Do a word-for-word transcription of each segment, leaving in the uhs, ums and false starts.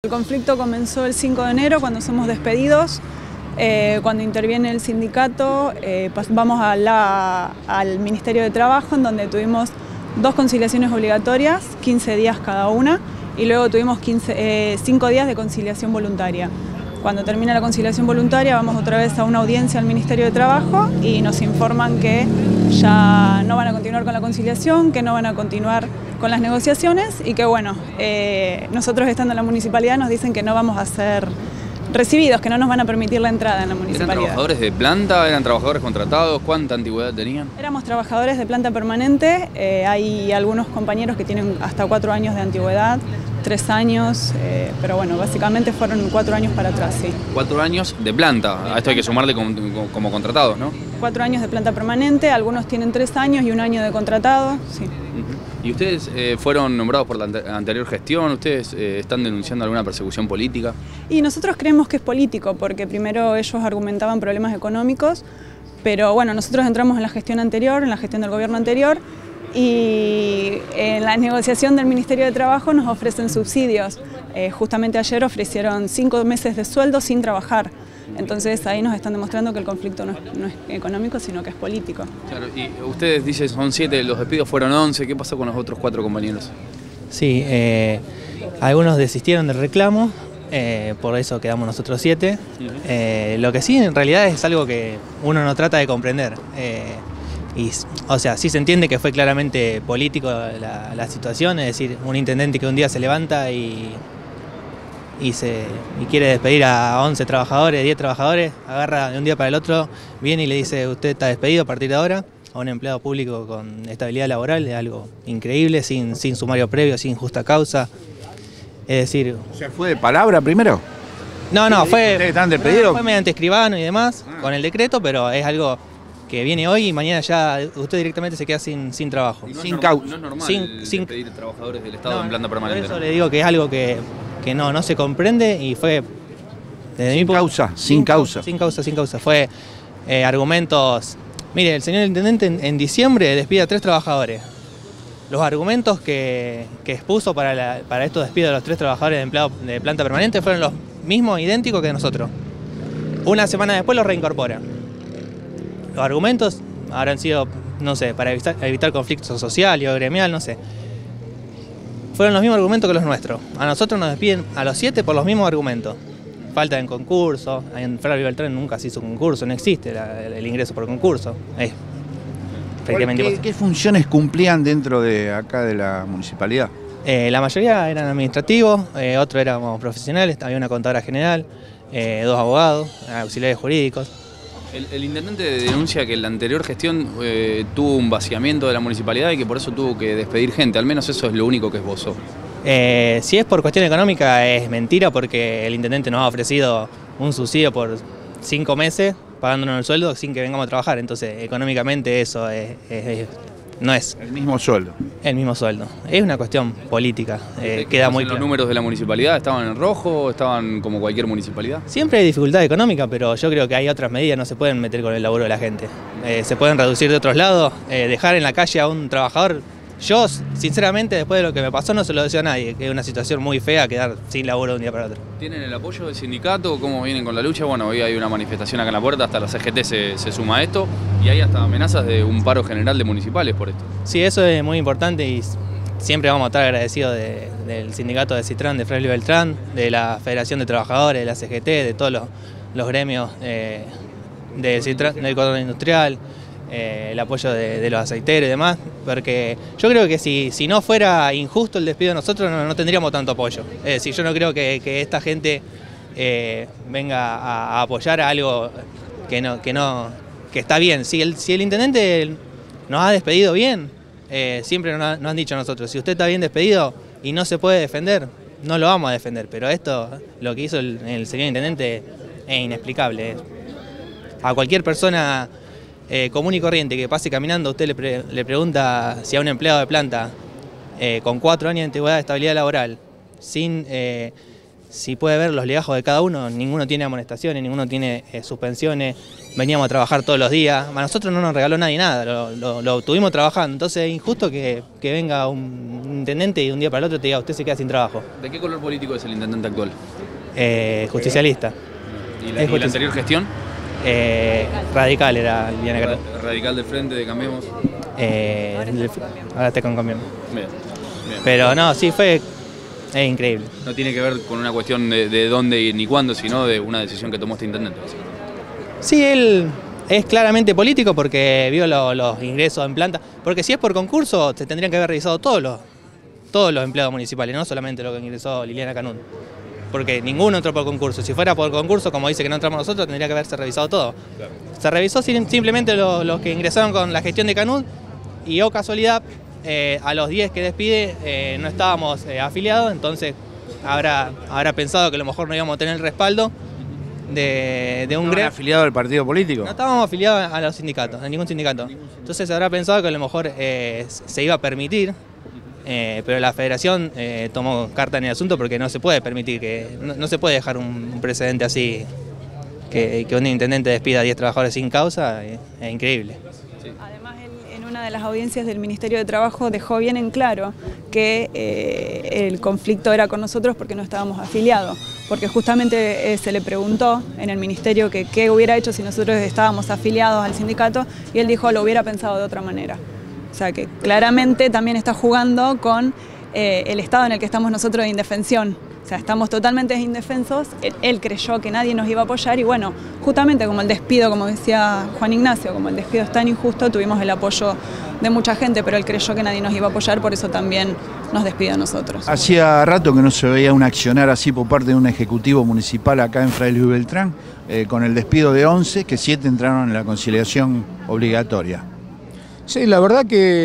El conflicto comenzó el cinco de enero cuando somos despedidos. Eh, cuando interviene el sindicato, eh, vamos a la, al Ministerio de Trabajo, en donde tuvimos dos conciliaciones obligatorias, quince días cada una, y luego tuvimos quince, eh, cinco días de conciliación voluntaria. Cuando termina la conciliación voluntaria vamos otra vez a una audiencia al Ministerio de Trabajo y nos informan que ya no van a continuar con la conciliación, que no van a continuar con las negociaciones y que bueno, eh, nosotros estando en la municipalidad nos dicen que no vamos a ser recibidos, que no nos van a permitir la entrada en la municipalidad. ¿Eran trabajadores de planta? ¿Eran trabajadores contratados? ¿Cuánta antigüedad tenían? Éramos trabajadores de planta permanente, eh, hay algunos compañeros que tienen hasta cuatro años de antigüedad, tres años, eh, pero bueno, básicamente fueron cuatro años para atrás, sí. Cuatro años de planta, a esto hay que sumarle como, como contratados, ¿no? Cuatro años de planta permanente, algunos tienen tres años y un año de contratado, sí. ¿Y ustedes eh, fueron nombrados por la anterior gestión? ¿Ustedes eh, están denunciando alguna persecución política? Y nosotros creemos que es político, porque primero ellos argumentaban problemas económicos, pero bueno, nosotros entramos en la gestión anterior, en la gestión del gobierno anterior, y en la negociación del Ministerio de Trabajo nos ofrecen subsidios. Eh, justamente ayer ofrecieron cinco meses de sueldo sin trabajar. Entonces ahí nos están demostrando que el conflicto no es, no es económico, sino que es político. Claro, y ustedes dicen son siete, los despidos fueron once, ¿qué pasó con los otros cuatro compañeros? Sí, eh, algunos desistieron del reclamo, eh, por eso quedamos nosotros siete. Uh-huh. eh, lo que sí en realidad es algo que uno no trata de comprender. Eh, y, o sea, sí se entiende que fue claramente político la, la situación, es decir, un intendente que un día se levanta y... Y, se, y quiere despedir a once trabajadores, diez trabajadores, agarra de un día para el otro, viene y le dice usted está despedido a partir de ahora, a un empleado público con estabilidad laboral, es algo increíble, sin, sin sumario previo, sin justa causa. Es decir... O sea, ¿fue de palabra primero? No, no, fue, ¿Ustedes están despedidos? Fue mediante escribano y demás, ah. con el decreto, pero es algo que viene hoy y mañana ya usted directamente se queda sin, sin trabajo. No sin causa. No es normal sin, sin, despedir trabajadores del Estado no, en planta permanente. Por eso le digo que es algo que... que no, no se comprende y fue... Desde sin mi causa, sin, sin causa. Sin causa, sin causa. Fue eh, argumentos... Mire, el señor intendente en, en diciembre despide a tres trabajadores. Los argumentos que, que expuso para, la, para estos despidos de los tres trabajadores de empleado de planta permanente fueron los mismos, idénticos que nosotros. Una semana después los reincorpora. Los argumentos habrán sido, no sé, para evitar, evitar conflicto social y o gremial, no sé. Fueron los mismos argumentos que los nuestros. A nosotros nos despiden a los siete por los mismos argumentos. Falta en concurso, en Fray Beltrán nunca se hizo concurso, no existe la, el ingreso por concurso. Es ¿Qué, ¿Qué funciones cumplían dentro de acá de la municipalidad? Eh, la mayoría eran administrativos, eh, otros éramos profesionales, había una contadora general, eh, dos abogados, auxiliares jurídicos. El, el intendente denuncia que en la anterior gestión eh, tuvo un vaciamiento de la municipalidad y que por eso tuvo que despedir gente, al menos eso es lo único que esbozó. Eh, si es por cuestión económica es mentira porque el intendente nos ha ofrecido un subsidio por cinco meses pagándonos el sueldo sin que vengamos a trabajar, entonces económicamente eso es, es, es, no es... El mismo sueldo. El mismo sueldo. Es una cuestión política, eh, queda muy claro. ¿Los números de la municipalidad estaban en rojo? ¿Estaban como cualquier municipalidad? Siempre hay dificultad económica, pero yo creo que hay otras medidas, no se pueden meter con el laburo de la gente. Eh, se pueden reducir de otros lados, eh, dejar en la calle a un trabajador. Yo, sinceramente, después de lo que me pasó, no se lo deseo a nadie, que es una situación muy fea quedar sin laburo de un día para otro. ¿Tienen el apoyo del sindicato? ¿Cómo vienen con la lucha? Bueno, hoy hay una manifestación acá en la puerta, hasta la C G T se, se suma a esto, y hay hasta amenazas de un paro general de municipales por esto. Sí, eso es muy importante y siempre vamos a estar agradecidos de, del sindicato de Citrán, de Fray Beltrán, de la Federación de Trabajadores, de la C G T, de todos los, los gremios eh, del, Citrán, del cordón industrial. Eh, el apoyo de, de los aceiteros y demás, porque yo creo que si, si no fuera injusto el despido de nosotros no, no tendríamos tanto apoyo. Es decir, yo no creo que, que esta gente eh, venga a, a apoyar a algo que no, que no, que está bien. Si el, si el intendente nos ha despedido bien, eh, siempre nos, ha, nos han dicho a nosotros, si usted está bien despedido y no se puede defender, no lo vamos a defender, pero esto, lo que hizo el, el señor intendente es inexplicable. A cualquier persona Eh, común y corriente que pase caminando, usted le, pre le pregunta si a un empleado de planta eh, con cuatro años de antigüedad de estabilidad laboral, sin, eh, si puede ver los legajos de cada uno, ninguno tiene amonestaciones, ninguno tiene eh, suspensiones, veníamos a trabajar todos los días, a nosotros no nos regaló nadie nada, lo, lo, lo tuvimos trabajando, entonces es injusto que, que venga un intendente y de un día para el otro te diga usted se queda sin trabajo. ¿De qué color político es el intendente actual? Eh, justicialista. ¿Y la, ¿y la anterior gestión? Eh, radical era Liliana Canún. ¿Radical del Frente de Cambiemos? Eh, ahora está con Cambiemos. Bien, bien. Pero no, sí, fue es increíble. No tiene que ver con una cuestión de, de dónde ni cuándo, sino de una decisión que tomó este intendente. Sí, él es claramente político porque vio lo, los ingresos en planta. Porque si es por concurso, se tendrían que haber revisado todos los, todos los empleados municipales, no solamente lo que ingresó Liliana Canún. Porque ninguno entró por concurso. Si fuera por concurso, como dice que no entramos nosotros, tendría que haberse revisado todo. Claro. Se revisó simplemente los, los que ingresaron con la gestión de Canún y, oh casualidad, eh, a los diez que despide eh, no estábamos eh, afiliados, entonces habrá, habrá pensado que a lo mejor no íbamos a tener el respaldo de, de un ¿No gremio. afiliado al partido político? No estábamos afiliados a los sindicatos, a ningún sindicato. Entonces habrá pensado que a lo mejor eh, se iba a permitir. Eh, pero la federación eh, tomó carta en el asunto porque no se puede permitir, que no, no se puede dejar un, un precedente así, que, que un intendente despida a diez trabajadores sin causa, es, es increíble. Sí. Además, él, en una de las audiencias del Ministerio de Trabajo dejó bien en claro que eh, el conflicto era con nosotros porque no estábamos afiliados, porque justamente eh, se le preguntó en el Ministerio que qué hubiera hecho si nosotros estábamos afiliados al sindicato y él dijo lo hubiera pensado de otra manera. O sea que claramente también está jugando con eh, el estado en el que estamos nosotros de indefensión. O sea, estamos totalmente indefensos, él, él creyó que nadie nos iba a apoyar y bueno, justamente como el despido, como decía Juan Ignacio, como el despido es tan injusto, tuvimos el apoyo de mucha gente, pero él creyó que nadie nos iba a apoyar, por eso también nos despidió a nosotros. Hacía rato que no se veía un accionar así por parte de un ejecutivo municipal acá en Fray Luis Beltrán, eh, con el despido de once, que siete entraron en la conciliación obligatoria. Sí, la verdad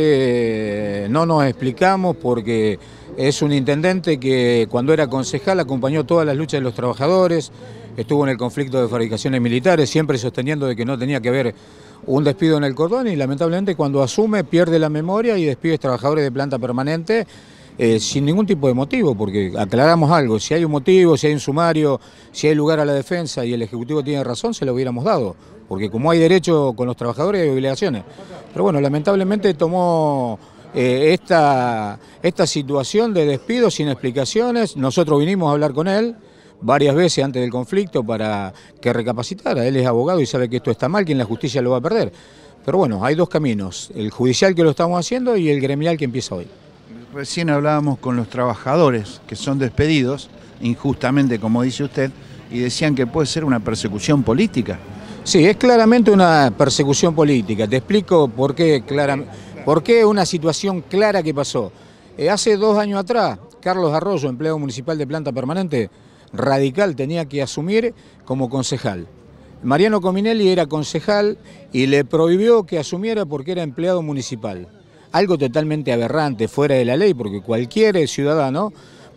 que no nos explicamos porque es un intendente que cuando era concejal acompañó todas las luchas de los trabajadores, estuvo en el conflicto de fabricaciones militares, siempre sosteniendo de que no tenía que haber un despido en el cordón y lamentablemente cuando asume pierde la memoria y despide trabajadores de planta permanente eh, sin ningún tipo de motivo, porque aclaramos algo, si hay un motivo, si hay un sumario, si hay lugar a la defensa y el Ejecutivo tiene razón, se lo hubiéramos dado. Porque como hay derecho con los trabajadores hay obligaciones. Pero bueno, lamentablemente tomó eh, esta, esta situación de despido sin explicaciones. Nosotros vinimos a hablar con él varias veces antes del conflicto para que recapacitara. Él es abogado y sabe que esto está mal, que en la justicia lo va a perder. Pero bueno, hay dos caminos, el judicial que lo estamos haciendo y el gremial que empieza hoy. Recién hablábamos con los trabajadores que son despedidos, injustamente como dice usted, y decían que puede ser una persecución política. Sí, es claramente una persecución política. Te explico por qué, clara, por qué una situación clara que pasó. Eh, hace dos años atrás, Carlos Arroyo, empleado municipal de planta permanente, radical, tenía que asumir como concejal. Mariano Cominelli era concejal y le prohibió que asumiera porque era empleado municipal. Algo totalmente aberrante, fuera de la ley, porque cualquier ciudadano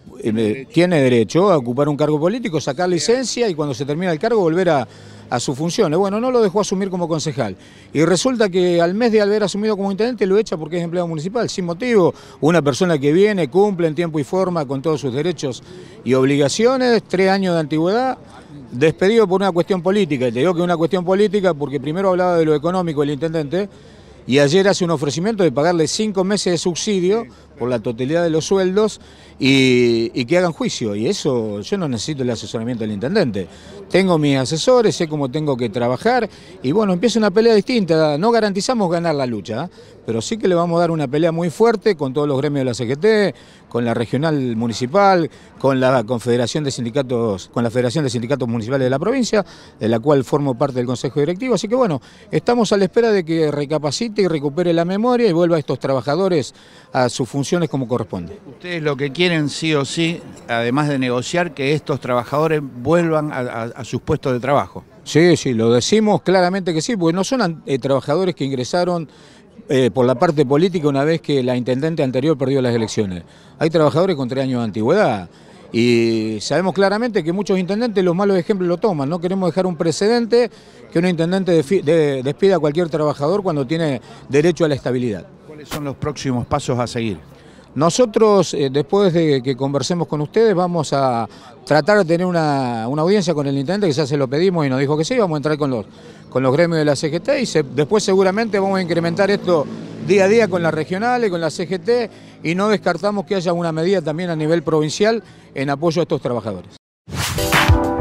eh, tiene derecho a ocupar un cargo político, sacar licencia y cuando se termina el cargo volver a... a sus funciones. Bueno, no lo dejó asumir como concejal. Y resulta que al mes de haber asumido como intendente lo echa porque es empleado municipal, sin motivo. Una persona que viene, cumple en tiempo y forma con todos sus derechos y obligaciones, tres años de antigüedad, despedido por una cuestión política. Y te digo que es una cuestión política porque primero hablaba de lo económico el intendente y ayer hace un ofrecimiento de pagarle cinco meses de subsidio por la totalidad de los sueldos y, y que hagan juicio. Y eso yo no necesito el asesoramiento del intendente. Tengo mis asesores, sé cómo tengo que trabajar y bueno, empieza una pelea distinta. No garantizamos ganar la lucha, ¿eh? Pero sí que le vamos a dar una pelea muy fuerte con todos los gremios de la C G T, con la regional municipal, con la Confederación de Sindicatos, con la Federación de Sindicatos Municipales de la provincia, de la cual formo parte del Consejo Directivo. Así que bueno, estamos a la espera de que recapacite y recupere la memoria y vuelva a estos trabajadores a sus funciones como corresponde. Ustedes lo que quieren sí o sí, además de negociar, que estos trabajadores vuelvan a, a, a sus puestos de trabajo. Sí, sí, lo decimos claramente que sí, porque no son eh, trabajadores que ingresaron eh, por la parte política una vez que la intendente anterior perdió las elecciones. Hay trabajadores con tres años de antigüedad y sabemos claramente que muchos intendentes los malos ejemplos lo toman. No queremos dejar un precedente que un intendente de, de, despida a cualquier trabajador cuando tiene derecho a la estabilidad. ¿Cuáles son los próximos pasos a seguir? Nosotros, eh, después de que conversemos con ustedes, vamos a tratar de tener una, una audiencia con el intendente, que ya se lo pedimos y nos dijo que sí, vamos a entrar con los, con los gremios de la C G T y se, después seguramente vamos a incrementar esto día a día con las regionales, con la C G T, y no descartamos que haya una medida también a nivel provincial en apoyo a estos trabajadores.